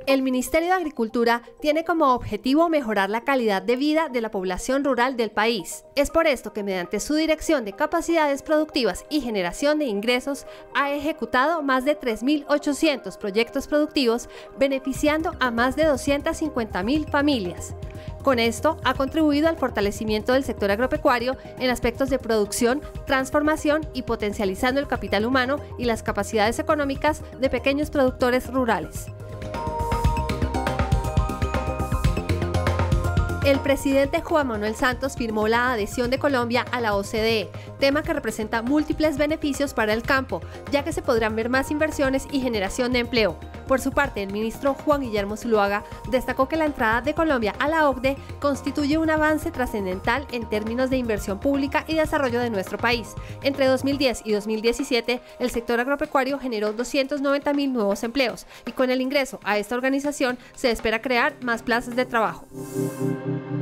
El Ministerio de Agricultura tiene como objetivo mejorar la calidad de vida de la población rural del país. Es por esto que mediante su Dirección de Capacidades Productivas y Generación de Ingresos ha ejecutado más de 3.800 proyectos productivos beneficiando a más de 250.000 familias. Con esto ha contribuido al fortalecimiento del sector agropecuario en aspectos de producción, transformación y potencializando el capital humano y las capacidades económicas de pequeños productores rurales. El presidente Juan Manuel Santos firmó la adhesión de Colombia a la OCDE, tema que representa múltiples beneficios para el campo, ya que se podrán ver más inversiones y generación de empleo. Por su parte, el ministro Juan Guillermo Zuluaga destacó que la entrada de Colombia a la OCDE constituye un avance trascendental en términos de inversión pública y desarrollo de nuestro país. Entre 2010 y 2017, el sector agropecuario generó 290.000 nuevos empleos y con el ingreso a esta organización se espera crear más plazas de trabajo.